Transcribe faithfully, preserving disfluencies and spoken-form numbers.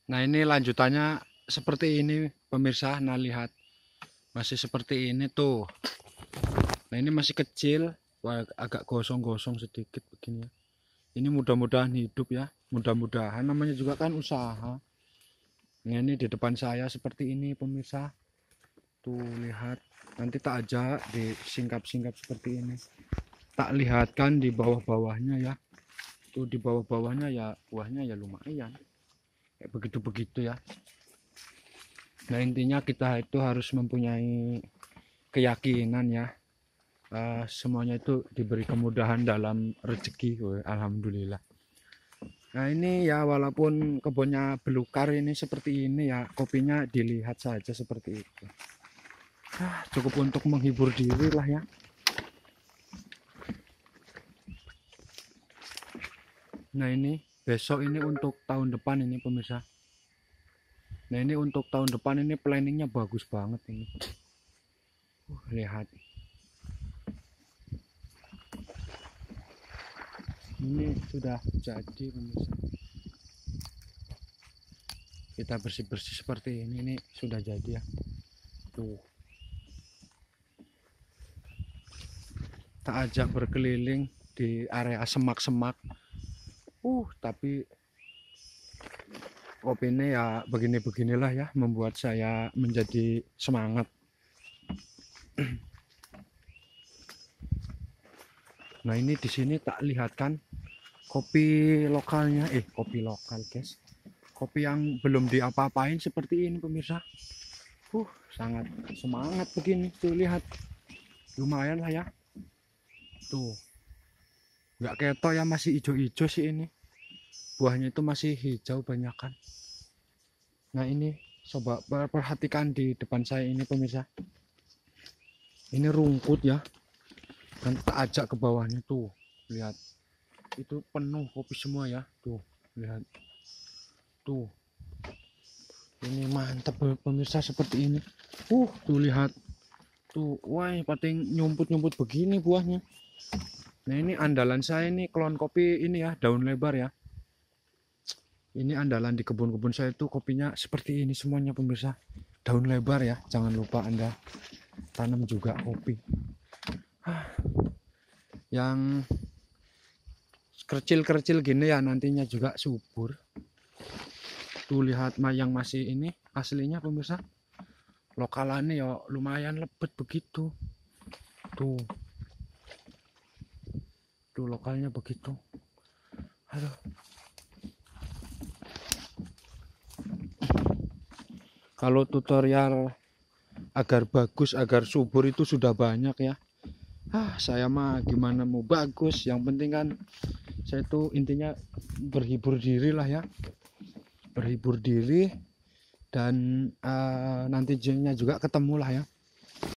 Nah, ini lanjutannya seperti ini pemirsa. Nah, lihat masih seperti ini tuh. Nah, ini masih kecil. Wah, agak gosong-gosong sedikit begini ya. Ini mudah-mudahan hidup ya. Mudah-mudahan, namanya juga kan usaha. Nah, ini di depan saya seperti ini pemirsa. Tuh lihat. Nanti tak ajak disingkap-singkap seperti ini. Tak lihatkan di bawah-bawahnya ya. Tuh di bawah-bawahnya ya buahnya ya lumayan. Kayak begitu-begitu ya. Nah, intinya kita itu harus mempunyai keyakinan ya. Uh, semuanya itu diberi kemudahan dalam rezeki. Woy, alhamdulillah. Nah, ini ya walaupun kebunnya belukar ini seperti ini ya, kopinya dilihat saja seperti itu. Ah, cukup untuk menghibur diri lah ya. Nah, ini besok ini untuk tahun depan ini pemirsa. Nah, ini untuk tahun depan ini planningnya bagus banget ini. Uh, lihat. Ini sudah jadi pemirsa. Kita bersih-bersih seperti ini, ini sudah jadi ya. Tuh. Tak ajak berkeliling di area semak-semak. Uh, tapi kopi ini ya begini-beginilah ya, membuat saya menjadi semangat. Nah, ini di sini tak lihatkan kopi lokalnya, eh kopi lokal guys. Kopi yang belum diapa-apain seperti ini pemirsa. Uh, sangat semangat begini. Tuh lihat. Lumayan lah ya. Tuh. Nggak ketok ya, masih hijau-hijau sih ini. Buahnya itu masih hijau banyakan. Nah, ini coba perhatikan di depan saya ini pemirsa. Ini rumput ya. Dan kita ajak ke bawahnya tuh. Lihat. Itu penuh kopi semua ya. Tuh, lihat. Tuh. Ini mantap pemirsa seperti ini. Uh, tuh lihat. Tuh, wah, pating nyumput-nyumput begini buahnya. Nah, ini andalan saya ini klon kopi ini ya, daun lebar ya. Ini andalan di kebun-kebun saya itu kopinya seperti ini semuanya pemirsa. Daun lebar ya, jangan lupa Anda tanam juga kopi. Yang kecil-kecil gini ya nantinya juga subur. Tuh lihat yang masih ini aslinya pemirsa. Lokalannya ya lumayan lebat begitu. Tuh. Tuh lokalnya begitu. Aduh. Kalau tutorial agar bagus, agar subur itu sudah banyak ya. Ah, saya mah gimana mau bagus, yang penting kan saya itu intinya berhibur diri lah ya. Berhibur diri dan uh, nantinya juga ketemu lah ya.